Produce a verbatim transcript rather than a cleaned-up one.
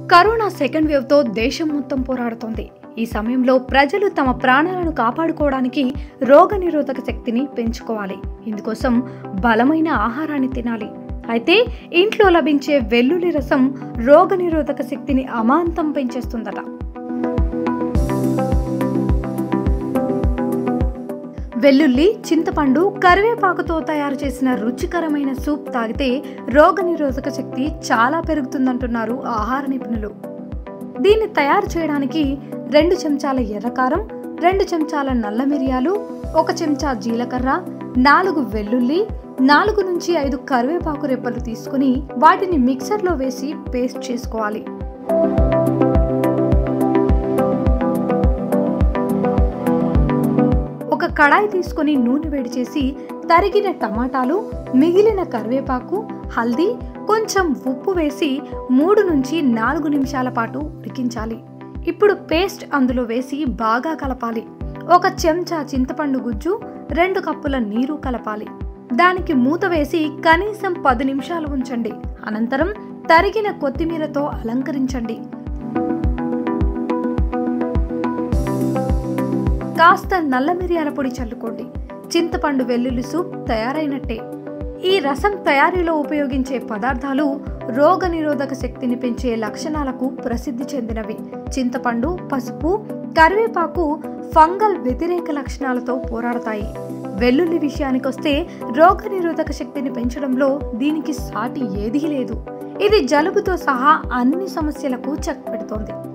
Corona second wave తో దేశం మొత్తం పోరాడుతోంది. ఈ సమయంలో ప్రజలు తమ ప్రాణాలను కాపాడుకోవడానికి రోగనిరోధక శక్తిని పెంచుకోవాలి. ఇందుకోసం బలమైన ఆహారాన్ని తినాలి. అయితే ఇంట్లో లభించే వెల్లుల్లి రసం రోగనిరోధక శక్తిని అమాంతం పెంచేస్తుందట. వెల్లుల్లి, చింతపండు, కరివేపాకుతో తయారు చేసిన రుచికరమైన సూప్ తాగితే రోగనిరోధక శక్తి చాలా పెరుగుతుందంటున్నారు ఆహార నిపుణులు. దీన్ని తయారు చేయడానికి రెండు చెంచాల ఎర్రకారం, రెండు చెంచాల నల్ల మిరియాలు, ఒక చెంచా జీలకర్ర, నాలుగు వెల్లుల్లి, నాలుగు నుంచి ఐదు కరివేపాకు రెప్పలు తీసుకుని వాటిని మిక్సర్లో వేసి పేస్ట్ చేసుకోవాలి. ఒక కడాయి తీసుకుని నూనె వేడి చేసి తరిగిన టమాటాలు, మిగిలిన కరివేపాకు, హల్దీ, కొంచెం ఉప్పు వేసి మూడు నుంచి నాలుగు నిమిషాల పాటు ఉడికించాలి. ఇప్పుడు పేస్ట్ అందులో వేసి బాగా కలపాలి. ఒక చెంచా చింతపండు గుజ్జు, రెండు కప్పుల నీరు కలపాలి. దానికి మూత వేసి కనీసం పది నిమిషాలు ఉంచండి. అనంతరం తరిగిన కొత్తిమీరతో అలంకరించండి. కాస్త నల్ల మిరియాల పొడి చల్లుకోండి. చింతపండు వెల్లుల్లి సూప్ తయారైనట్టే. ఈ రసం తయారీలో ఉపయోగించే పదార్థాలు రోగనిరోధక శక్తిని పెంచే లక్షణాలకు ప్రసిద్ధి చెందినవి. చింతపండు, పసుపు, కరివేపాకు ఫంగల్ వ్యతిరేక లక్షణాలతో పోరాడతాయి. వెల్లుల్లి విషయానికొస్తే రోగనిరోధక శక్తిని పెంచడంలో దీనికి సాటి ఏదీ లేదు. ఇది జలుబుతో సహా అన్ని సమస్యలకు చెక్ పెడుతోంది.